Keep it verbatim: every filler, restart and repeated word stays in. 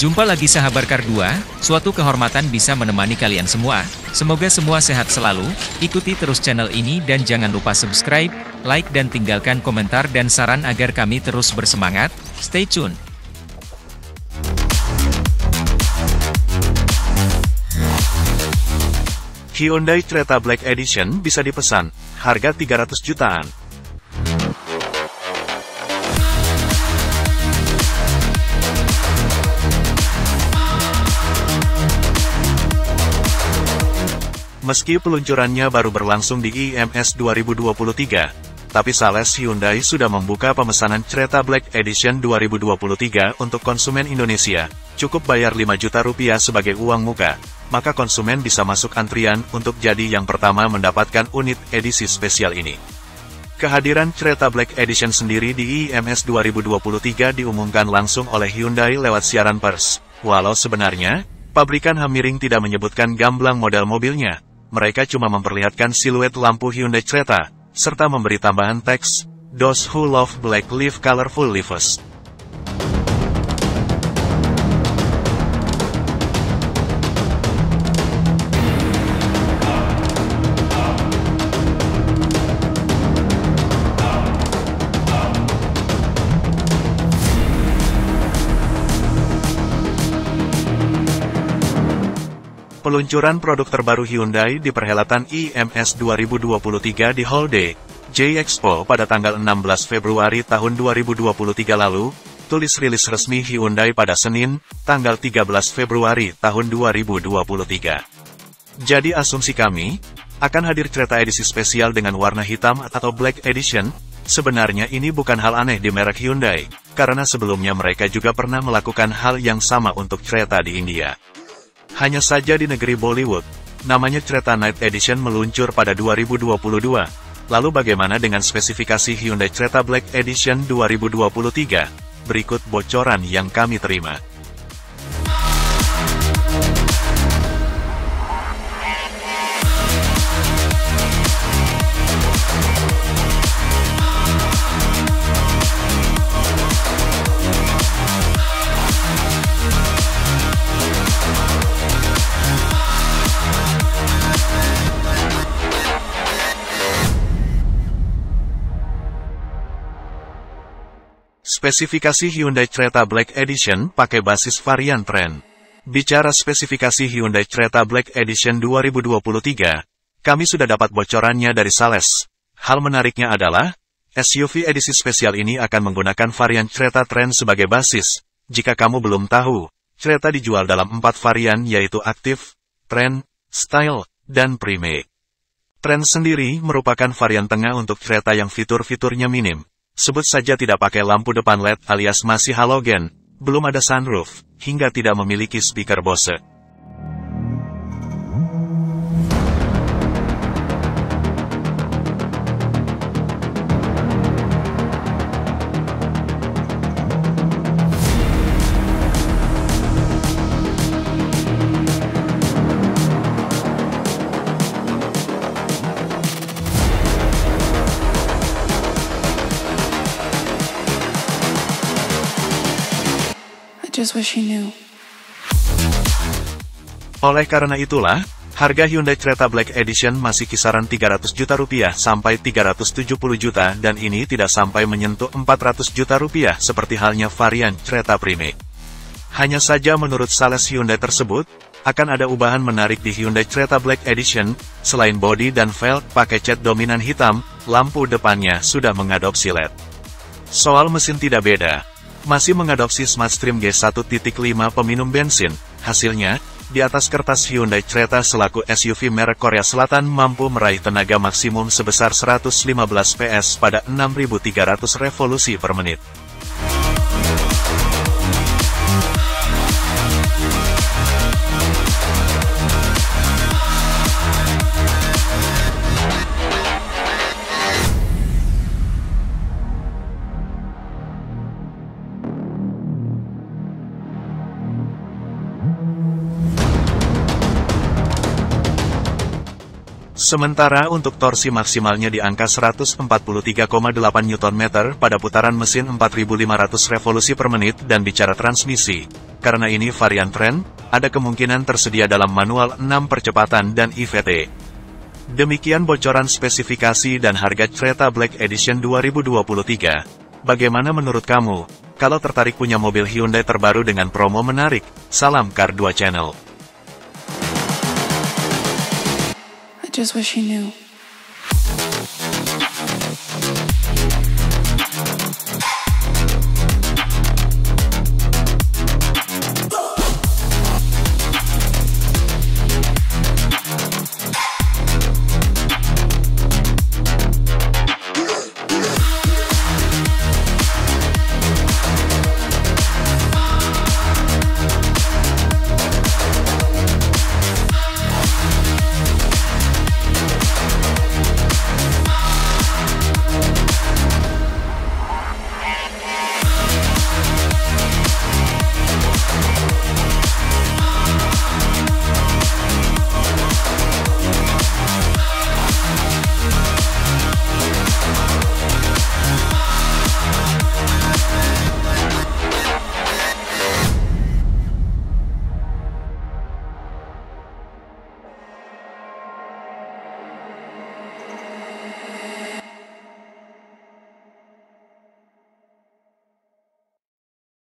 Jumpa lagi sahabat Kar dua, suatu kehormatan bisa menemani kalian semua. Semoga semua sehat selalu, ikuti terus channel ini dan jangan lupa subscribe, like dan tinggalkan komentar dan saran agar kami terus bersemangat. Stay tune. Hyundai Creta Black Edition bisa dipesan, harga tiga ratus jutaan. Meski peluncurannya baru berlangsung di I M S dua ribu dua puluh tiga, tapi Sales Hyundai sudah membuka pemesanan Creta Black Edition dua ribu dua puluh tiga untuk konsumen Indonesia. Cukup bayar lima juta rupiah sebagai uang muka, maka konsumen bisa masuk antrian untuk jadi yang pertama mendapatkan unit edisi spesial ini. Kehadiran Creta Black Edition sendiri di I M S dua ribu dua puluh tiga diumumkan langsung oleh Hyundai lewat siaran pers. Walau sebenarnya, pabrikan Hamiring tidak menyebutkan gamblang model mobilnya. Mereka cuma memperlihatkan siluet lampu Hyundai Creta, serta memberi tambahan teks, "Those who love black live colorful lives." Peluncuran produk terbaru Hyundai di perhelatan I M S dua ribu dua puluh tiga di Hall D J Expo pada tanggal enam belas Februari tahun dua ribu dua puluh tiga lalu, tulis rilis resmi Hyundai pada Senin, tanggal tiga belas Februari tahun dua ribu dua puluh tiga. Jadi asumsi kami, akan hadir Creta edisi spesial dengan warna hitam atau Black Edition. Sebenarnya ini bukan hal aneh di merek Hyundai, karena sebelumnya mereka juga pernah melakukan hal yang sama untuk Creta di India. Hanya saja di negeri Bollywood, namanya Creta Night Edition meluncur pada dua ribu dua puluh dua. Lalu bagaimana dengan spesifikasi Hyundai Creta Black Edition dua ribu dua puluh tiga? Berikut bocoran yang kami terima. Spesifikasi Hyundai Creta Black Edition pakai basis varian Trend. Bicara spesifikasi Hyundai Creta Black Edition dua ribu dua puluh tiga, kami sudah dapat bocorannya dari Sales. Hal menariknya adalah, S U V edisi spesial ini akan menggunakan varian Creta Trend sebagai basis. Jika kamu belum tahu, Creta dijual dalam empat varian yaitu Active, Trend, Style, dan Prime. Trend sendiri merupakan varian tengah untuk Creta yang fitur-fiturnya minim. Sebut saja tidak pakai lampu depan L E D alias masih halogen, belum ada sunroof, hingga tidak memiliki speaker Bose. Just wish you knew. Oleh karena itulah, harga Hyundai Creta Black Edition masih kisaran tiga ratus juta rupiah sampai tiga ratus tujuh puluh juta dan ini tidak sampai menyentuh empat ratus juta rupiah seperti halnya varian Creta Prime. Hanya saja menurut Sales Hyundai tersebut, akan ada ubahan menarik di Hyundai Creta Black Edition, selain bodi dan velg pakai cat dominan hitam, lampu depannya sudah mengadopsi L E D. Soal mesin tidak beda. Masih mengadopsi Smartstream G satu titik lima peminum bensin. Hasilnya, di atas kertas Hyundai Creta selaku S U V merek Korea Selatan mampu meraih tenaga maksimum sebesar seratus lima belas P S pada enam ribu tiga ratus revolusi per menit. Sementara untuk torsi maksimalnya di angka seratus empat puluh tiga koma delapan Newton meter pada putaran mesin empat ribu lima ratus revolusi per menit dan bicara transmisi, Karena ini varian trend, ada kemungkinan tersedia dalam manual enam percepatan dan E V T. Demikian bocoran spesifikasi dan harga Creta Black Edition dua ribu dua puluh tiga. Bagaimana menurut kamu? Kalau tertarik punya mobil Hyundai terbaru dengan promo menarik, salam Car dua Channel. I just wish he knew.